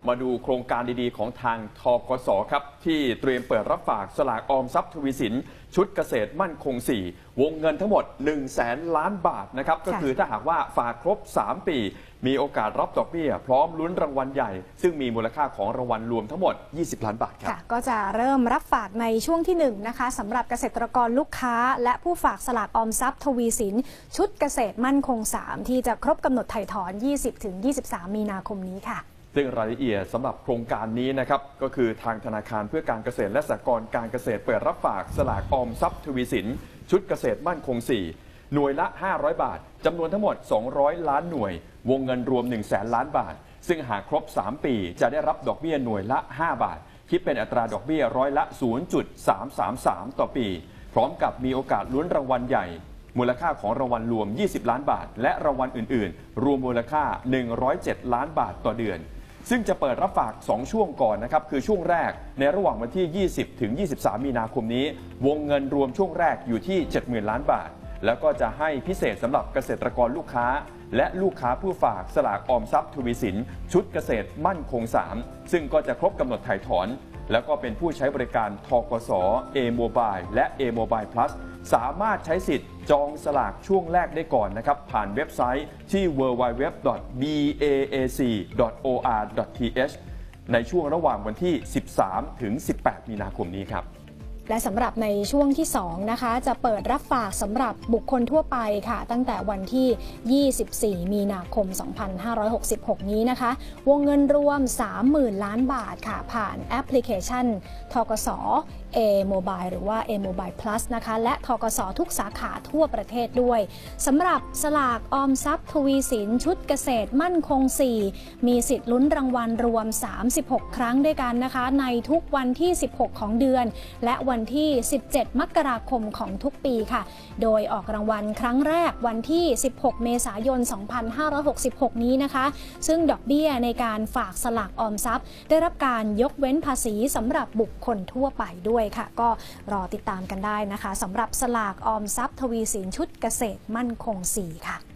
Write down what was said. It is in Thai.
มาดูโครงการดีๆของทางธกส.ครับที่เตรียมเปิดรับฝากสลากออมทรัพย์ทวีสินชุดเกษตรมั่นคง4วงเงินทั้งหมด 100,000 ล้านบาทนะครับก็คือถ้าหากว่าฝากครบ3ปีมีโอกาสรับดอกเบี้ยพร้อมลุ้นรางวัลใหญ่ซึ่งมีมูลค่าของรางวัลรวมทั้งหมด20 ล้านบาทครับก็จะเริ่มรับฝากในช่วงที่1นะคะสำหรับเกษตรกรลูกค้าและผู้ฝากสลากออมทรัพย์ทวีสินชุดเกษตรมั่นคง3ที่จะครบกำหนดไถ่ถอน 20-23 มีนาคมนี้ค่ะซึ่งรายละเอียดสำหรับโครงการนี้นะครับก็คือทางธนาคารเพื่อการเกษตรและสหกรณ์การเกษตรเปิดรับฝากสลากออมทรัพย์ทวีสินชุดเกษตรมั่นคง4หน่วยละ500 บาทจำนวนทั้งหมด200 ล้านหน่วยวงเงินรวม 100,000 ล้านบาทซึ่งหากครบ3ปีจะได้รับดอกเบี้ยหน่วยละ5 บาทคิดเป็นอัตราดอกเบี้ยร้อยละ 0.333 ต่อปีพร้อมกับมีโอกาสลุ้นรางวัลใหญ่มูลค่าของรางวัลรวม20 ล้านบาทและรางวัลอื่นๆรวมมูลค่า107 ล้านบาทต่อเดือนซึ่งจะเปิดรับฝาก2ช่วงก่อนนะครับคือช่วงแรกในระหว่างวันที่20 ถึง 23 มีนาคมนี้วงเงินรวมช่วงแรกอยู่ที่ 70,000 ล้านบาทแล้วก็จะให้พิเศษสำหรับเกษตรกรลูกค้าและลูกค้าผู้ฝากสลากออมทรัพย์ทวีสินชุดเกษตรมั่นคง3ซึ่งก็จะครบกำหนดถ่ายถอนแล้วก็เป็นผู้ใช้บริการธกส. A-Mobile และ A-Mobile Plus สามารถใช้สิทธิ์จองสลากช่วงแรกได้ก่อนนะครับผ่านเว็บไซต์ที่ www.baac.or.th ในช่วงระหว่างวันที่ 13 ถึง 18 มีนาคมนี้ครับและสำหรับในช่วงที่2นะคะจะเปิดรับฝากสำหรับบุคคลทั่วไปค่ะตั้งแต่วันที่ 24 มีนาคม 2566 นี้นะคะวงเงินรวม 30,000 ล้านบาทค่ะผ่านแอปพลิเคชันธกส. A-Mobile หรือว่า A-Mobile Plus นะคะและธกส.ทุกสาขาทั่วประเทศด้วยสำหรับสลากออมทรัพย์ทวีสินชุดเกษตรมั่นคง4มีสิทธิ์ลุ้นรางวัลรวม36 ครั้งด้วยกันนะคะในทุกวันที่16ของเดือนและวันที่17 มกราคมของทุกปีค่ะโดยออกรางวัลครั้งแรกวันที่16 เมษายน 2566 นี้นะคะซึ่งดอกเบี้ยในการฝากสลากออมทรัพย์ได้รับการยกเว้นภาษีสำหรับบุคคลทั่วไปด้วยค่ะก็รอติดตามกันได้นะคะสำหรับสลากออมทรัพย์ทวีสินชุดเกษตรมั่นคง4ค่ะ